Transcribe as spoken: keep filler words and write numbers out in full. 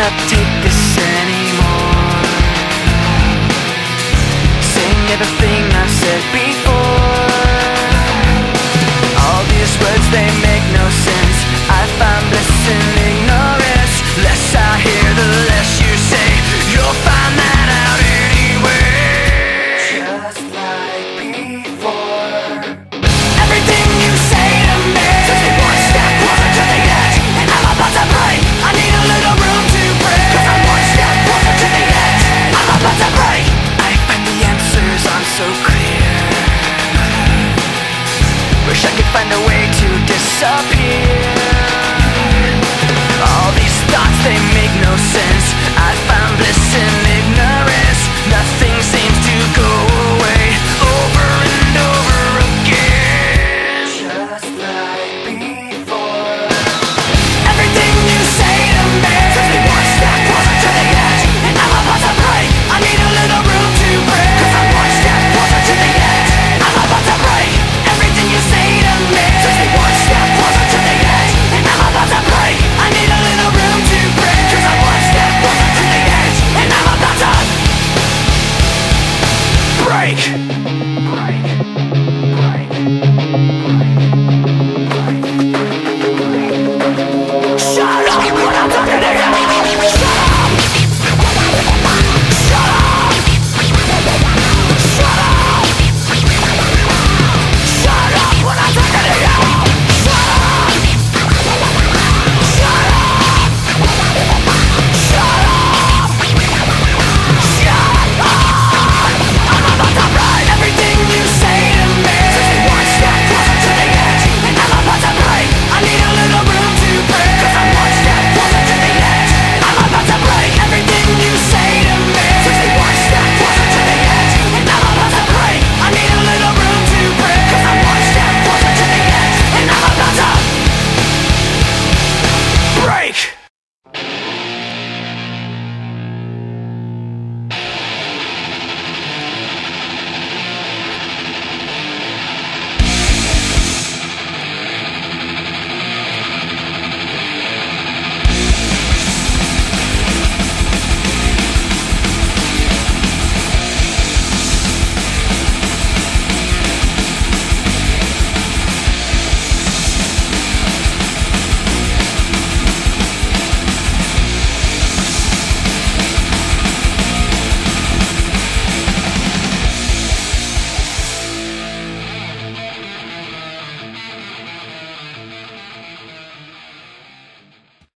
cannot take this anymore. Saying everything I've said before. All these words, they make no sense. I find bliss in ignorance. Less I hear, the less you say. You'll find that out anyway. Just like before. Everything you say to me takes me one step closer to the edge, and I'm about to break. I need a little room to breathe, 'cause I'm one step closer to the edge. I'm about to break. I find the answers aren't so clear. Wish I could find a way to disappear. All these thoughts, they make no sense.